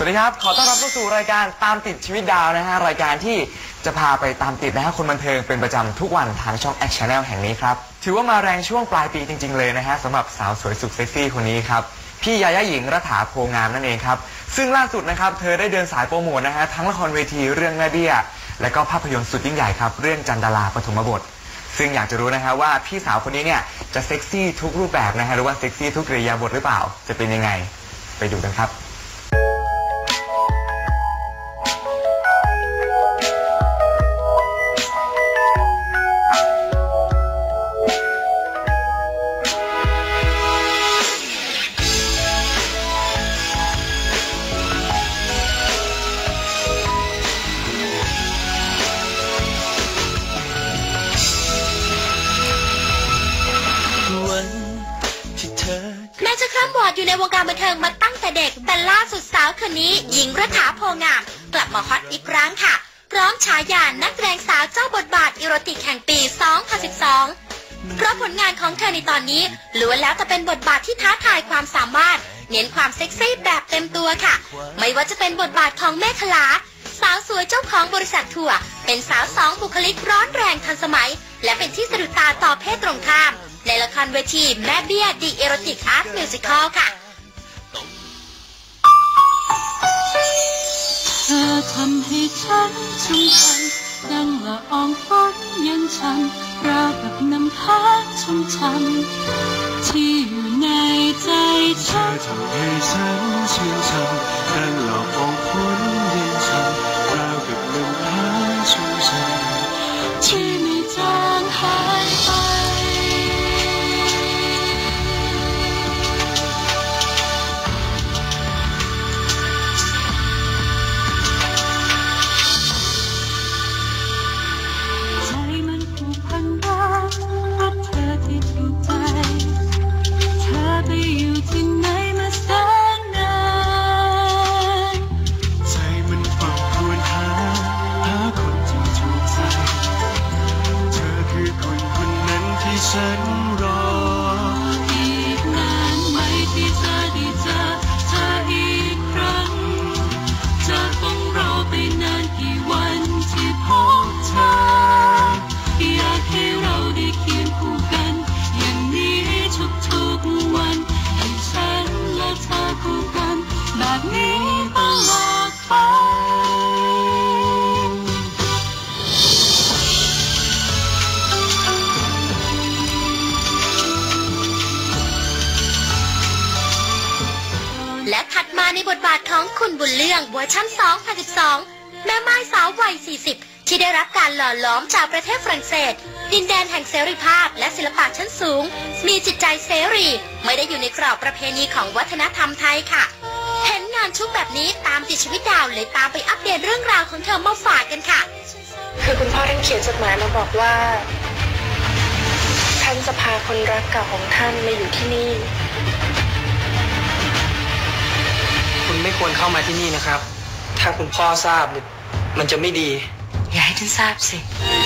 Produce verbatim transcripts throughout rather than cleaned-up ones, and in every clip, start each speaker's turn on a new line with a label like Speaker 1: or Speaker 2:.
Speaker 1: ดีครับขอต้อนรับเข้าสู่รายการตามติดชีวิตดาวนะฮะรายการที่จะพาไปตามติดนะฮะคนบันเทิงเป็นประจำทุกวันทางช่อง X Channel แห่งนี้ครับถือว่ามาแรงช่วงปลายปีจริงๆเลยนะฮะสำหรับสาวสวยสุดเซ็กซี่คนนี้ครับพี่ยาย่าหญิงรัฐาโพงามนั่นเองครับซึ่งล่าสุดนะครับเธอได้เดินสายโปรโมทนะฮะทั้งละครเวทีเรื่องแม่เบี้ยและก็ภาพยนตร์สุดยิ่งใหญ่ครับเรื่องจันดาราปฐมบทซึ่งอยากจะรู้นะฮะว่าพี่สาวคนนี้เนี่ยจะเซ็กซี่ทุกรูปแบบนะฮะหรือว่าเซ็กซี่ทุกอิริยาบถหรือเปล่าจะเป็นยังไงไปดูกันครับ
Speaker 2: แม้จะคร่ำวอดอยู่ในวงการบันเทิงมาตั้งแต่เด็กแต่ล่าสุดสาวคนนี้หญิงรัฐาโพงามกลับมาฮอตอีกครั้งค่ะพร้อมฉายานักแสดงสาวเจ้าบทบาทอีโรติกแห่งปี สองพันสิบสอง เพราะผลงานของเธอในตอนนี้ล้วนแล้วแต่เป็นบทบาทที่ท้าทายความสามารถเน้นความเซ็กซี่แบบเต็มตัวค่ะไม่ว่าจะเป็นบทบาทของเมฆลาสาวสวยเจ้าของบริษัททัวร์เป็นสาวสองบุคลิกร้อนแรงทันสมัยและเป็นที่สะดุดตาต่อเพศตรงข้ามในละครเวทีแม่เบี้ยดีเอโรติกอาร์ตมิวสิคอลค่ะ
Speaker 3: เธอทำให้ฉันชุ่มฉ่ำดังละอองฝนเย็นช่ำราวกับน้ำค้างชุ่มฉ่ำที่อยู่ในใจฉันเธอทำให้ฉันชื่นฉ่ำดังละอองฝนเย็นช่ำราวกับน้ำค้างชุ่มฉ่ำที่ไม่จางหายไปฉันรออีกนานไหมที่จะได้เจอเธออีกครั้งจะต้องรอไปนานกี่วันที่พบเธออยากให้เราได้เคียงคู่กันอย่างนี้ทุกๆวันให้ฉันและเธอคู่กันแบบนี้ตลอดไป
Speaker 2: และถัดมาในบทบาทของคุณบุญเรื่องเวอร์ชัน สองพันสิบสอง แม่ไม้สาววัย สี่สิบ ที่ได้รับการหล่อหลอมจากประเทศฝรั่งเศสดินแดนแห่งเสรีภาพและศิลปะชั้นสูงมีจิตใจเสรีไม่ได้อยู่ในกรอบประเพณีของวัฒนธรรมไทยค่ะเห็นงานชุกแบบนี้ตามติดชีวิตดาวเลยตามไปอัปเดตเรื่องราวของเธอมาฝากกันค่ะ
Speaker 4: คือคุณพ่อท่านเขียนจดหมายมาบอกว่าท่านจะพาคนรักเก่าของท่านมาอยู่ที่นี่
Speaker 5: คุณไม่ควรเข้ามาที่นี่นะครับถ้าคุณพ่อทราบมันจะไม่ดี
Speaker 2: อย่าให้ท่านทราบสิ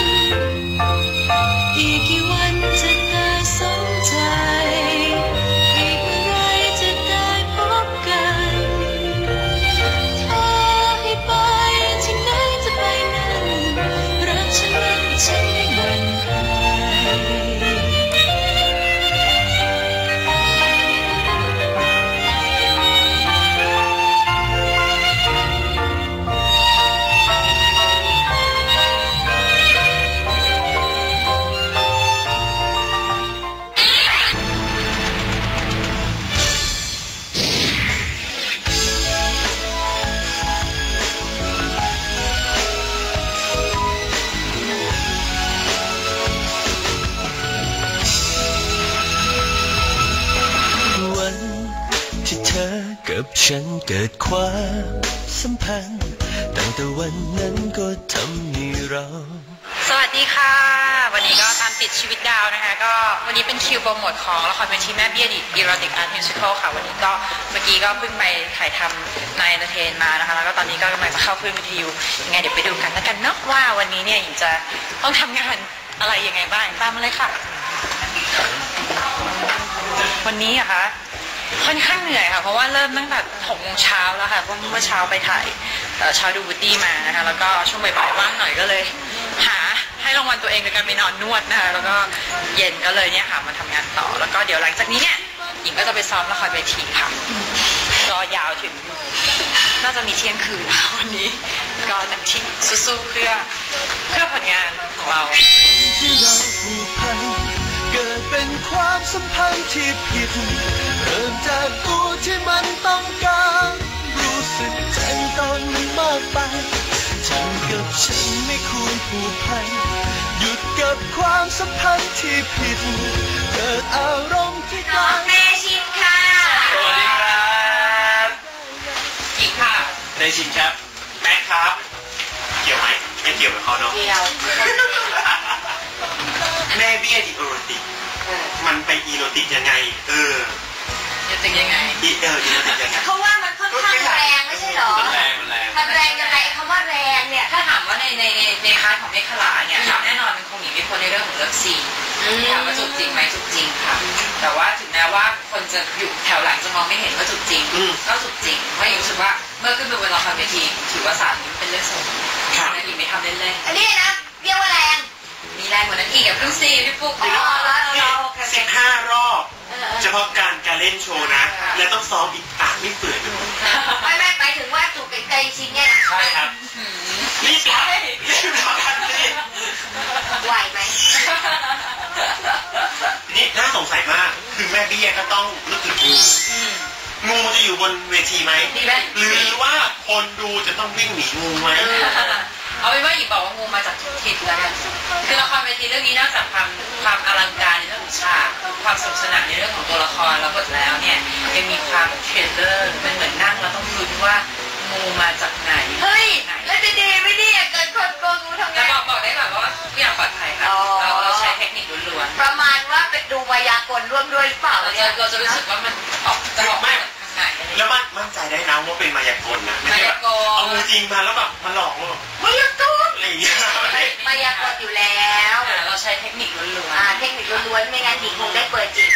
Speaker 2: อีกกี่วันจะได้สนใจอีกเมื่อไรจะได้พบกันถ้าให้ไปที่ไหนจะไปนั้นรักฉันนั้นฉันไม่หวั่นไหว
Speaker 3: กับฉันเกิดความสัมพันธ์ตั้งแต่วันนั้นก็ทำให้เราสวัสดีค่ะวันนี้ก็ตามติดชีวิตดาวนะคะก็วันนี้เป็นคิวโปรโมทของละครเวทีแม่เบี้ยดีอีโรติกอาร์ตมิวสิคอลค่ะวันนี้ก็เมื่อกี้ก็เพิ่งไปถ่ายทำในเอนเตอร์เทนมานะคะแล้วก็ตอนนี้ก็กำลังจะเข้าขึ้นวิทยุยังไงเดี๋ยวไปดูกันแล้วกันเนาะว่าวันนี้เนี่ยหญิงจะต้องทำงานอะไรยังไงบ้างตามมาเลยค่ะวันนี้อะคะ
Speaker 6: ค่อนข้างเหนื่อยค่ะเพราะว่าเริ่มตั้งแต่หกโมงเช้าแล้วค่ะเพราะเมื่อเช้าไปถ่ายเช้าดูบูตี้มานะคะแล้วก็ช่วงบ่ายๆว่างหน่อยก็เลยหาให้รางวัลตัวเองโดยการไปนอนนวดนะคะแล้วก็เย็นก็เลยเนี่ยค่ะมาทำงานต่อแล้วก็เดี๋ยวหลังจากนี้เนี่ยหญิงก็จะไปซ้อมละครเวทีค่ะรอยาวถึงน่าจะมีเที่ยงคืนวันนี้ก็เต็มที่สู้ๆเพื่อเพื่อผลงานของเรา
Speaker 3: ที่เราผูกพันเกิดเป็นความสัมพันธ์ที่ผิดเริ่มจากตัวที่มันต้องการรู้สึกใจตอนมันมากไปฉันกับฉันไม่ควรผูกพันหยุดกับความสัมพันธ์ที่ผิดเกิดอารมณ์ที่กลาย
Speaker 2: เมชินค่ะ
Speaker 7: สวัสดีครับ
Speaker 6: หญิงค่ะ
Speaker 7: ในชินครับแม็กครับเกี่ยวไหมไม่เกี่ยวกับเขาเนาะ
Speaker 6: เกี่ยว
Speaker 7: แม่เบี้ยดิโอโรติกมันไปอีโรติกยังไงเออ
Speaker 6: อีโรติกยังไง
Speaker 7: อีเอออีโรติกยังไง
Speaker 2: เขาว่ามันค่อนข้างแรงไม่ใช่หรอ
Speaker 7: มันแรงมันแรง
Speaker 2: มันแรงยังไงคำว่าแรงเนี่ย
Speaker 6: ถ้าถามว่าในในในในพาร์ทของเมฆขลาเนี่ยแน่นอนมันคงหนีไม่พ้นในเรื่องของเลิฟซีนถามว่าจุกจริงไหมจุกจริงค่ะแต่ว่าถึงแม้ว่าคนจะอยู่แถวหลังจะมองไม่เห็นว่าจุกจริงก็จุกจริงเพราะรู้สึกว่าเมื่อขึ้นไปบนละครเวทีถือว่าสารนี้เป็นเรื่องสนุกค่ะหญิงไม่ทำเล่นๆ
Speaker 2: อันนี้นะเรียกว่าแรง
Speaker 6: มีแรงกว่านั้นอีกกับพึ่งซีพี่ปุ๊ก
Speaker 2: อ๋อแล้วเรา
Speaker 7: สิบห้ารอบเฉพาะการการเล่นโชว์นะแล้วต้องซ้อมอีกอ่ะไม่เปื่อย
Speaker 2: ไม่ไม่ไปถึงว่าจุกไกลๆชิ้นเนี่ยนะ
Speaker 7: ใช่ครับนี่ใช่นี่ทำกันสิ
Speaker 2: ไหวไหม
Speaker 7: นี่น่าสงสัยมากคือแม่เบี้ยก็ต้องนึกถึงงูงูจะอยู่บนเวทีไหมหรือว่าคนดูจะต้องวิ่งหนีงูไหม
Speaker 6: เอาเป็นว่าหญิงบอกว่างูมาจากทุกทิศแล้วกันคือละครเวทีเรื่องนี้นอกจากความความอลังการในเรื่องของฉากความสนุกสนานในเรื่องของตัวละครและบทแล้วเนี่ยยังมีความเทรลเลอร์เป็นเหมือนนั่งแล้วต้องลุ้นว่างูมาจากไหน
Speaker 2: เฮ้ยแล้วจะดีไม่ดีเกิดคนโกงงูทำไง
Speaker 6: บอกบอกได้แบบว่าทุกอย่างปลอดภัยค่ะเราเราใช้เทคนิคล้วน
Speaker 2: ๆประมาณว่าเป็นดูมายากลร่วมด้วยหรือเปล่า
Speaker 6: เราจะเราจะรู้สึกว่ามันออกจะออกมา
Speaker 7: แล้วมันมั่นใจได้นะว่าเป็นมายากลนะไม่ใช่แบบเอางูจริงมาแล้วแบบมาหลอกเรา
Speaker 2: มายากล
Speaker 7: อะไรอย่างเงี้ย
Speaker 2: มายากลอยู่แล้ว
Speaker 6: เราใช้เทคนิคล้วน
Speaker 2: ๆอ่าเทคนิคล้วนๆไม่งั้นหญิงคงได้เปิดจริง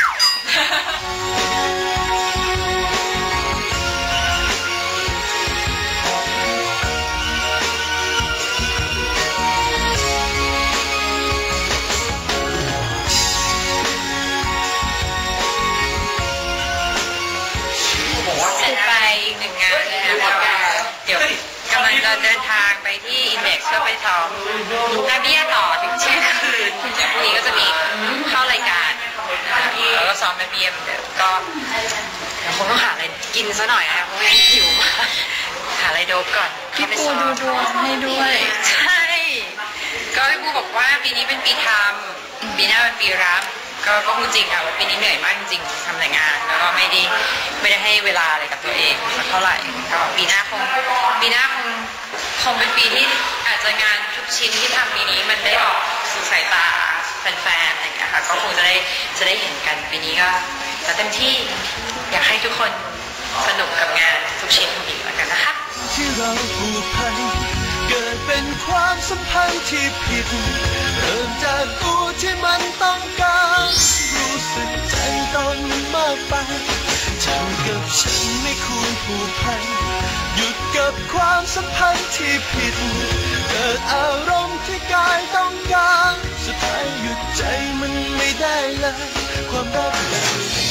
Speaker 6: เสร็จไปอีกหนึ่งงานนะคะเดี๋ยวกำลังจะเดินทางไปที่อินเด็กซ์เพื่อไปซ้อมแม่เบี้ยต่อถึงเที่ยงคืนพรุ่งนี้ก็จะมีเข้ารายการแล้วก็ซ้อมแม่เบี้ยเหมือนเดิมก็คงต้องหาอะไรกินซะหน่อยนะคะเพราะว่าหิวมากหาอะไรโดบก่อน
Speaker 2: พี่ปูดูดวงให้ด้วย
Speaker 6: ใช่ก็พี่ปูบอกว่าปีนี้เป็นปีทำปีหน้าเป็นปีรับก็ก็พูดจริงค่ะว่าปีนี้เหนื่อยมากจริงๆทำแต่งานแล้วก็ไม่ได้ไม่ได้ให้เวลาอะไรกับตัวเองสักเท่าไหร่ก็ปีหน้าคงปีหน้าคงคงเป็นปีที่อาจจะงานทุกชิ้นที่ทำปีนี้มันได้ออกสู่สายตาแฟนๆอะไรอย่างเงี้ยค่ะก็คงจะได้จะได้เห็นกันปีนี้ก็จะเต็มที่อยากให้ทุกคนสนุกกับงานทุกชิ้นของอีกแล้วกันนะคะ
Speaker 3: ที่เราผูกพันเกิดเป็นความสัมพันธ์ที่ผิดเริ่มจากตัวที่มันต้องการรู้สึกใจตอนมันมากไปฉันกับฉันไม่ควรผูกพันหยุดกับความสัมพันธ์ที่ผิดเกิดอารมณ์ที่กายต้องการสุดท้ายหยุดใจมันไม่ได้เลยความรักเลย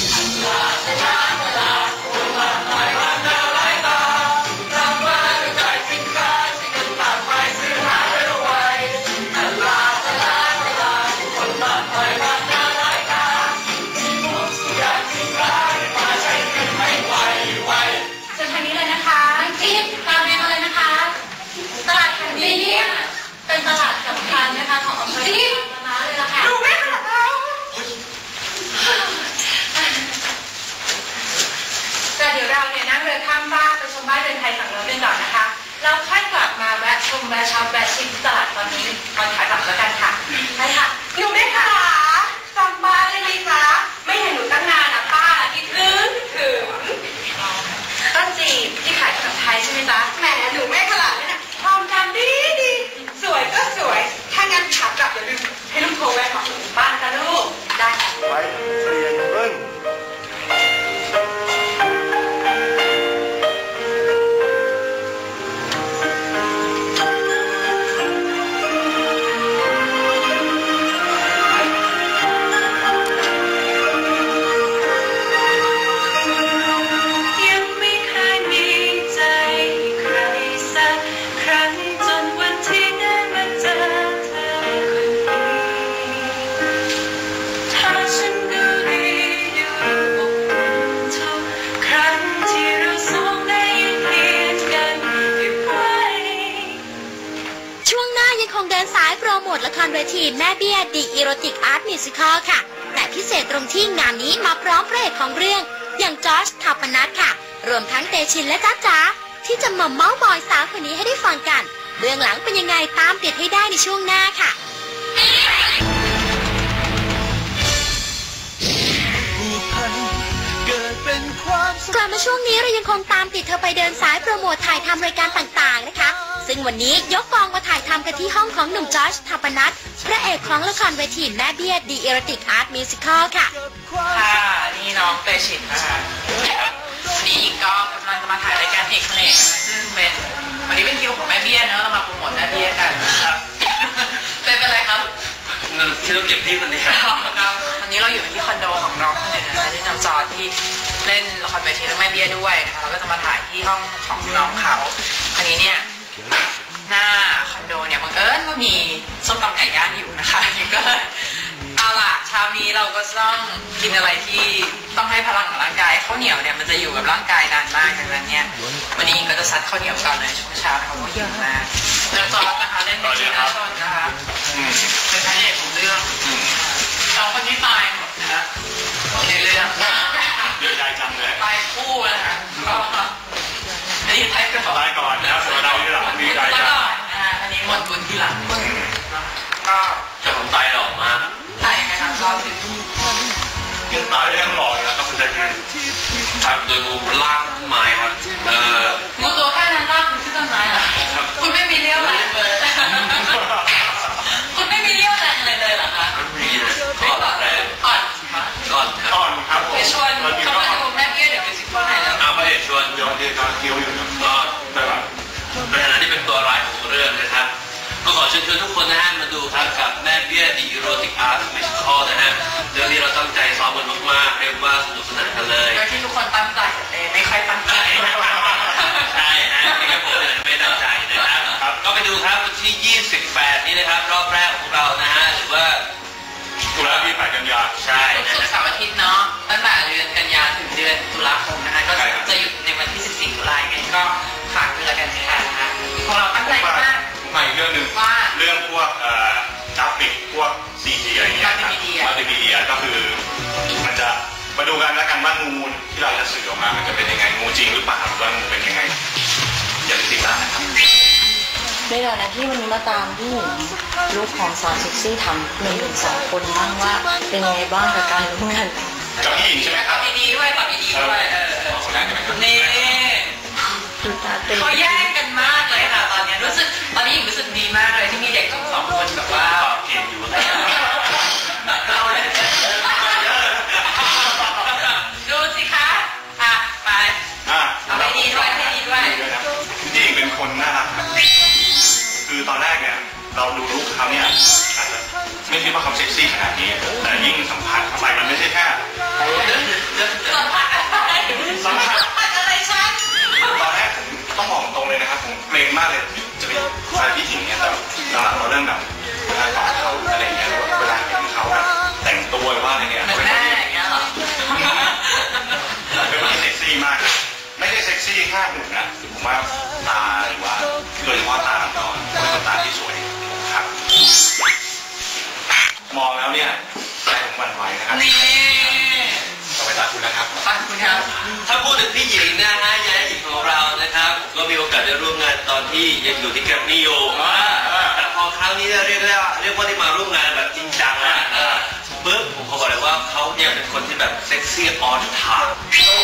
Speaker 2: เป็นตลาดสำคัญนะคะของอำเภอมาเลยล่ะค่ะดูแม่ขนาดเราแต่เดี๋ยวเราเนี่ยนั่งเรือข้ามฟากไปชมบ้านเรือนไทยฝั่งโน้นกันก่อนนะคะเราค่อยกลับมาแวะชมแวะช็อปแวะชิมตลาดตอนนี้ตอนขายกลับแล้วกันค่ะใช่ค่ะอยู่ไหมคะจำบ้านได้ไหมคะไม่เห็นหนูตั้งนานนะป้าคิดถึงถึงต้นจีบที่ขายขนมไทยใช่ไหมจ๊ะแหมหนูแม่ขลาดเนี่ยความจำดีดีสวยก็สวยถ้างั้นขากลับอย่าลืมให้ลูกโทรแวะมาถึงบ้านนะลูกได้ไปเปลี่ยนเบิ้ลงเดินสายโปรโมทละครเวทีแม่เบี้ยดิอีโรติกอาร์ตมิวสิคอลค่ะแต่พิเศษตรงที่งานนี้มาพร้อมพระเอกของเรื่องอย่างจอร์จทัพพนัทค่ะรวมทั้งเตชินและจ๊ะจ๋าที่จะมาเม้าท์มอยสาวคนนี้ให้ได้ฟังกันเบื้องหลังเป็นยังไงตามติดให้ได้ในช่วงหน้าค่ะกลับมาช่วงนี้เรายังคงตามติดเธอไปเดินสายโปรโมทถ่ายทำรายการต่างๆนะคะซึ่งวันนี้ยกกองมาถ่ายทำกันที่ห้องของหนุ่มจอร์จทัพพนัทพระเอกของละครเวทีแม่เบี้ยดิอีโรติกอาร์ตมิวสิคอลค่ะ
Speaker 6: ค่ะนี่น้องเตชินนะคะวันนี้ก็กำลังจะมาถ่ายรายการเอกเพลงซึ่งเป็นวันนี้เป็นคิวของแม่เบี้ยเนอะเรามาโปรโมทแม่เบี้ยกันครับเป็นอะไรครับ
Speaker 7: ที่เราเก็บที่คนนี้ครับ
Speaker 6: วันนี้เราอยู่ที่คอนโดของน้องคนหนึ่งนะคะที่นำจอที่เล่นละครเวทีเรื่องแม่เบี้ยด้วยนะคะเราก็จะมาถ่ายที่ห้องของน้องเขาอันนี้เนี่ยหน้าคอนโดเนี่ยบังเอิญว่ามีส้มตำไก่ย่างอยู่นะคะนี่ก็เอาล่ะเช้านี้เราก็ต้องกินอะไรที่ต้องให้พลังของร่างกายข้าวเหนียวเนี่ยมันจะอยู่กับร่างกายนานมากดังนั้นเนี่ยวันนี้ก็จะซัดข้าวเหนียวก่อนเลยช่วงเช้าเขาก็หิวมากแล้วจอร์จนะคะเล่นเป็นจีน่าชนนะคะเป็นพระเอกของเรื่องสองคนที่ตายหมดนะในเรื่อง
Speaker 7: เดือดใจจังเลย
Speaker 6: ตายคู่นะคะก็อันนี้ตายก่อน
Speaker 7: ตายก่อนนะครับส่วนเราที่หลังมีใจจัง
Speaker 6: อันนี้หมดบุญที่หลังก็
Speaker 7: จะผมตายหล่อมาก
Speaker 6: ตายไหมครับรอบถึง
Speaker 7: ยังตายยังหล่อนะครับคุณใจดีครับโดยงูลากไม้ครับเออ
Speaker 6: งูตัวแค่นั้นลากคุณขึ้นต้นไม้เหรอคุณไม่มีเลี้ยวแรงเลยคุณไม่มีเลี้ยวแรงเลยเลยเหรอคะ
Speaker 7: ไม่มีอ่อนแรง
Speaker 6: อ่อน
Speaker 7: อ่อนอ่อนครับ
Speaker 6: ไปชวนเขามาดูแม่เบี้ยเดี๋ยวไปซิปว่าไหนแล้ว
Speaker 7: เอาไปชวนเดี๋ยวเดี๋ยวเกี่ยวอยู่ก็ได้แบบในฐานะที่เป็นตัวร้ายของเรื่องนะครับก็ขอเชิญชวนทุกคนนะฮะมาดูครับกับแม่เบี้ยดิอีโรติกอาร์ตมิวสิคอลนะฮะเรื่องนี้เราตั้งใจซ้อมกันมากๆเรียกว่าสนุกสนานกันเลย
Speaker 6: โดยที่ทุกคนตั้งใจแต่ไม่ค่อยตั้งใจ
Speaker 7: ใช่ฮะไม่ครับผมไม่ตั้งใจนะครับก็ไปดูครับวันที่ยี่สิบแปดนี้นะครับรอบแรกของเรานะฮะหรือว่าตุลาที่แปดกันยาใช่
Speaker 6: ศุกร์เสาร์อาทิตย์เนาะตั้งแต่เดือนกันยาถึงเดือนตุลาคมนะฮะก็จะหยุดในวันที่สิบสี่ตุลาคมงั้นก็ฝากดูแลกันค่ะของเราตั้งใจมาก
Speaker 7: ใหม่เรื่องหนึ่งเรื่องพวกกราฟิกพวกซีจีอะไรเงี้ยมัลติมีเดียก็คือมันจะมาดูกันแล้วกันว่างูที่เราจะสื่อออกมามันจะเป็นยังไงงูจริงหรือเปล่าว่างูเป็นยังไงอย่าลืมติดตามนะครับ
Speaker 8: ในฐานะที่วันนี้มาตามพี่หญิงลูกของสาวเซ็กซี่ทำหนึ่งถึงสองคนบ้างว่าเป็นยังไงบ้างกับการร่วมงาน
Speaker 7: กับพี่หญิงใช่ไหมครับ
Speaker 6: ดีๆด้วยตอบดีๆด้วยนี่เขาแย่งกันมากเลยค่ะตอนนี้รู้สึกตอนนี้หญิงรู้สึกดีมากเลยที่มีเด็กสองคนแบบว่า
Speaker 7: เก่งอยู่เลย
Speaker 6: ดูสิคะอ่ะไปเอาให้ดีด้วยให้ดีด้วย
Speaker 7: พี่หญิงเป็นคนน่ารักครับคือตอนแรกเนี่ยเราดูรูปเขาเนี่ยอาจจะไม่คิดว่าเขาเซ็กซี่ขนาดนี้แต่ยิ่งสัมผัสเข้าไปมันไม่ใช่แค่
Speaker 6: สัมผัสอะไร
Speaker 7: สัม
Speaker 6: ผัสอะไรฉัน
Speaker 7: ตอนแรกผมต้องบอกตรงเลยนะครับผมเกรงมากเลยจะไปใส่พี่หญิงเนี่ยแต่หลังๆเราเริ่มแบบเวลากอดเขาอะไรอย่างเงี้ยเวลาเห็นเขาแบบแต่งตัวหรือว่าอะไรเนี่ย
Speaker 6: เป็นแม่อย่างเงี้ยหรอ
Speaker 7: เป็นคนเซ็กซี่มากไม่ได้เซ็กซี่แค่หุ่นนะผมว่าตาหรือว่าโดยเฉพาะตาเราเป็นตาที่สวยครับมองแล้วเนี่ยใจผมหวั่นไหวนะครับ
Speaker 6: นี่
Speaker 7: ต่อไปตาคุณนะครับ
Speaker 6: ตาคุณครับ
Speaker 3: ถ้าพูดถึงพี่หญิงนะฮะยายหญิงของเรานะครับก็มีโอกาสได้ร่วมงานตอนที่ยังอยู่ที่แกรมมี่อยู่แต่พอครั้งนี้เรียกได้ว่าเรียกว่าได้มาร่วมงานแบบจริงจังนะปึ๊บผมขอบอกเลยว่าเขาเนี่ยเป็นคนที่แบบเซ็กซี่ออนไทม์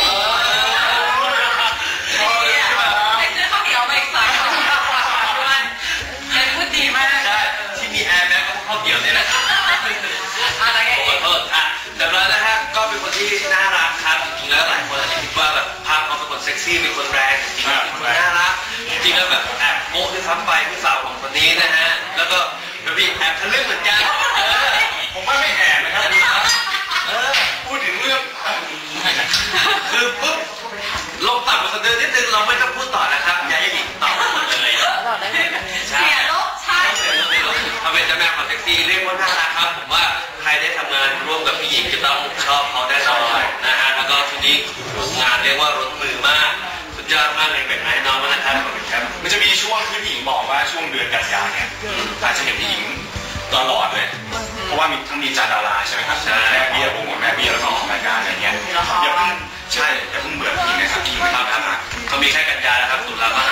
Speaker 6: ไอ้เสื้อข้าวเหนียวมาอีกสายด้วยยังพูดดีมาก
Speaker 3: ที่มีแอร์แม็กก็ข้าวเหนียวเนี่ยแหละ
Speaker 6: อะไรกัน
Speaker 3: ขอโทษอ่ะแต่แล้วนะฮะก็เป็นคนที่น่ารักครับจริงๆแล้วหลายคนอาจจะคิดว่าแบบภาพเขาเป็นคนเซ็กซี่เป็นคนแรงจริงๆเป็นคนน่ารักจริงๆแล้วแบบแอบโม้ด้วยซ้ำไปพี่สาวของคนนี้นะฮะแล้วก็มีแอบทะลึ่งเหมือนกัน
Speaker 7: ผมว่าไม่แอบนะครับพูดถึงเรื่อง
Speaker 3: คือปุ๊บลงต่ำกว่าคนเดิมนิดนึงเราไม่ต้องพูดต่อแล้วครับยายหญิงตอบหมดเลย
Speaker 6: เสียโลกใช่
Speaker 3: เขาเป็นเจ้าแม่ของเซ็กซี่เรียกว่าน่ารักครับผมว่าใครได้ทำงานร่วมกับพี่หญิงจะต้องชอบเขาได้ซ้อยนะฮะแล้วก็ทีนี้งานเรียกว่าล้นมือมากสุดยอดมากเลยเป็นไอ้น้องมานะครับ
Speaker 7: มันจะมีช่วงช่วงที่พี่หญิงบอกว่าช่วงเดือนกันยายนเนี่ยอาจจะเห็นพี่หญิงตลอดเลยเพราะว่ามีทั้งมีจานดาราใช่ไหมครับแม่เบี้ยผมกับแม่เบี้ยแล้วก็ออกรายการอะไรเงี้ยอย่าเพิ่งใช่อย่าเพิ่งเบื่อพี่หญิงนะครับพี่หญิงไม่ทำนะครับเขามีแค่กันยาแล้วครับตุลาก็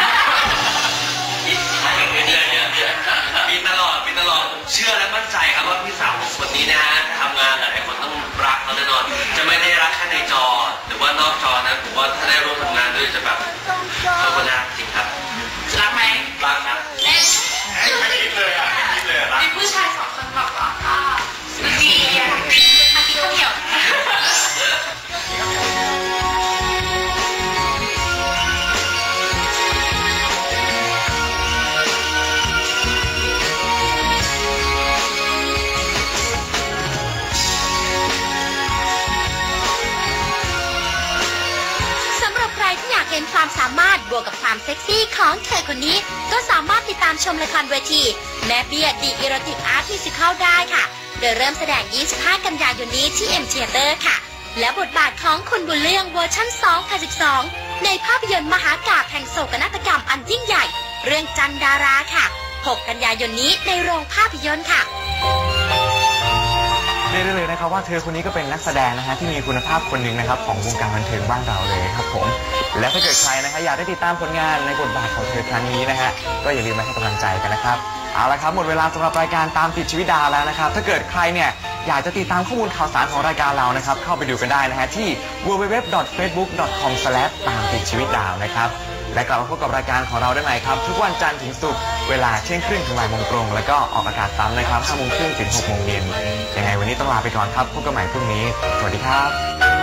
Speaker 7: เดือนเนี่ยมีตลอดมีตลอดเชื่อและมั่นใจครับว่าพี่สาวของคนนี้นะฮะทำงานหลายคนต้องรักเขาแน่นอนจะไม่ได้รักแค่ในจอหรือว่านอกจอนะผมว่าถ้าได้ร่วมทำงานด้วยจะแบบเขาคนน่าจริงครับรักไหมรักครับไม่คิดเลยอ่ะไม่คิดเลยอ่ะรัก
Speaker 6: มีผู้ชายสองคนบอกว่าก็ดีอ่ะอาทิตย์ข้าวเหนียวนะ
Speaker 2: เห็นความสามารถบวกกับความเซ็กซี่ของเธอคนนี้ก็สามารถติดตามชมละครเวทีแม่เบี้ยดีอีโรติกอาร์ตมิวสิคัลได้ค่ะโดยเริ่มแสดงยี่สิบห้ากันยายนนี้ที่ เอ็ม Theater ค่ะและบทบาทของคุณบุญเรื่องเวอร์ชันสองพันสิบสองในภาพยนตร์มหากาพย์แห่งโศกนาฏกรรมอันยิ่งใหญ่เรื่องจันดาราค่ะหกกันยายนนี้ในโรงภาพยนตร์ค่ะ
Speaker 1: เรียกได้เลยนะครับว่าเธอคนนี้ก็เป็นนักแสดงนะฮะที่มีคุณภาพคนหนึ่งนะครับของวงการบันเทิงบ้านเราเลยครับผมและถ้าเกิดใครนะฮะอยากได้ติดตามผลงานในบทบาทของเธอครั้งนี้นะฮะก็อย่าลืมมาให้กำลังใจกันนะครับเอาละครับหมดเวลาสำหรับรายการตามติดชีวิตดาวแล้วนะครับถ้าเกิดใครเนี่ยอยากจะติดตามข้อมูลข่าวสารของรายการเรานะครับเข้าไปดูกันได้นะฮะที่ ดับเบิลยู ดับเบิลยู ดับเบิลยู ดอท เฟซบุ๊ก ดอท คอม สแลช ตามติดชีวิตดาวนะครับและกลับมาพบกับรายการของเราได้ใหม่ครับทุกวันจันทร์ถึงศุกร์เวลาเที่ยงครึ่งถึงบ่ายโมงตรงแล้วก็ออกอากาศซ้ำนะครับห้าโมงครึ่งถึงหกโมงเย็นยังไงวันนี้ต้องลาไปก่อนครับพบกันใหม่พรุ่งนี้สวัสดีครับ